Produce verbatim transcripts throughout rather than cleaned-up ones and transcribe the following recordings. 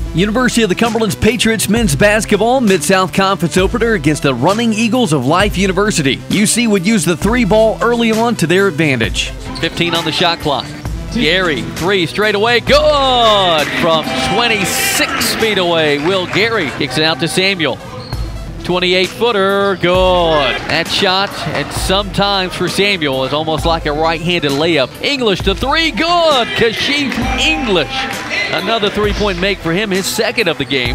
University of the Cumberland's Patriots men's basketball Mid-South Conference opener against the Running Eagles of Life University. U C would use the three ball early on to their advantage. fifteen on the shot clock. Gary, three straight away, good! From twenty-six feet away, Will Gary kicks it out to Samuel. twenty-eight footer, good. That shot, and sometimes for Samuel, is almost like a right-handed layup. English to three, good. Kashif English. Another three-point make for him, his second of the game.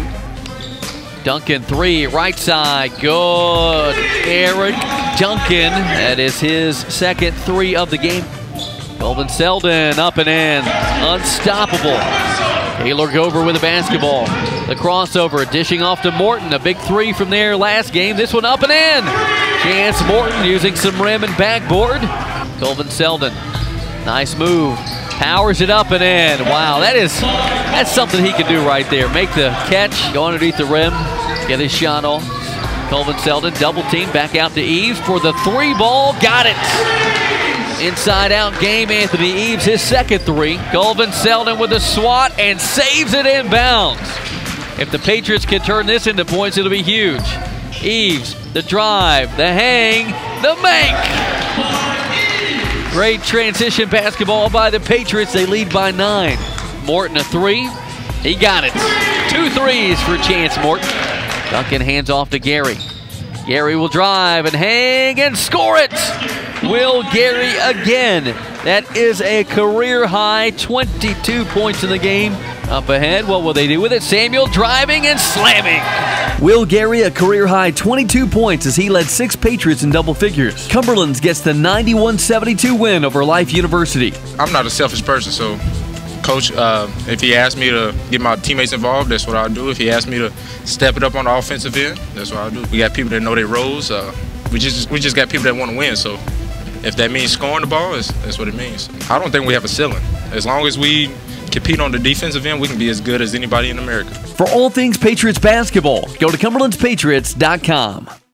Duncan, three, right side, good. Eric Duncan, that is his second three of the game. Colvin Selden up and in, unstoppable. Taylor Gover with the basketball. The crossover, dishing off to Morton. A big three from there last game. This one up and in. Chance Morton using some rim and backboard. Colvin Selden, nice move. Powers it up and in. Wow, that is that's something he can do right there. Make the catch, go underneath the rim, get his shot off. Colvin Selden, double team, back out to Eves for the three ball. Got it. Inside out game, Anthony Eves, his second three. Colvin Selden with a swat and saves it inbounds. If the Patriots can turn this into points, it'll be huge. Eves, the drive, the hang, the make. Great transition basketball by the Patriots. They lead by nine. Morton a three. He got it. Two threes for Chance Morton. Duncan hands off to Gary. Gary will drive and hang and score it. Will Gary again. That is a career high, twenty-two points in the game. Up ahead, what will they do with it? Samuel driving and slamming. Will Gary a career high twenty-two points as he led six Patriots in double figures. Cumberland's gets the ninety-one seventy-two win over Life University. I'm not a selfish person, so Coach, uh, if he asked me to get my teammates involved, that's what I'll do. If he asked me to step it up on the offensive end, that's what I'll do. We got people that know their roles. Uh, we just we just got people that want to win, so if that means scoring the ball, that's, that's what it means. I don't think we have a ceiling. As long as we compete on the defensive end, we can be as good as anybody in America. For all things Patriots basketball, go to Cumberlands Patriots dot com.